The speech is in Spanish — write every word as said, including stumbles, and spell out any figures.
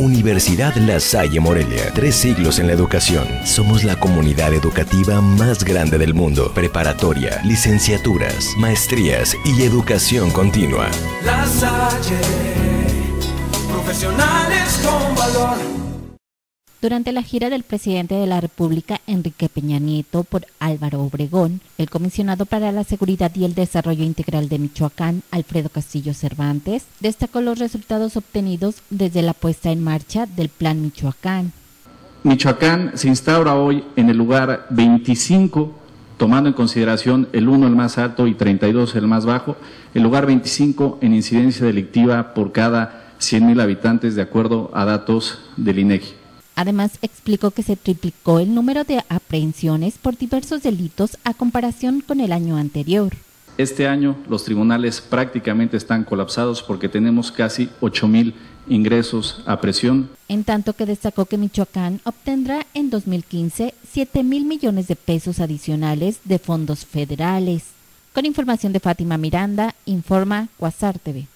Universidad La Salle Morelia, tres siglos en la educación. Somos la comunidad educativa más grande del mundo. Preparatoria, licenciaturas, maestrías y educación continua. La Salle, profesionales con valor. Durante la gira del presidente de la República, Enrique Peña Nieto, por Álvaro Obregón, el comisionado para la Seguridad y el Desarrollo Integral de Michoacán, Alfredo Castillo Cervantes, destacó los resultados obtenidos desde la puesta en marcha del Plan Michoacán. Michoacán se instaura hoy en el lugar veinticinco, tomando en consideración el uno el más alto y treinta y dos el más bajo, el lugar veinticinco en incidencia delictiva por cada cien mil habitantes, de acuerdo a datos del INEGI. Además, explicó que se triplicó el número de aprehensiones por diversos delitos a comparación con el año anterior. Este año los tribunales prácticamente están colapsados porque tenemos casi ocho mil ingresos a presión. En tanto que destacó que Michoacán obtendrá en dos mil quince siete mil millones de pesos adicionales de fondos federales. Con información de Fátima Miranda, informa Cuasar T V.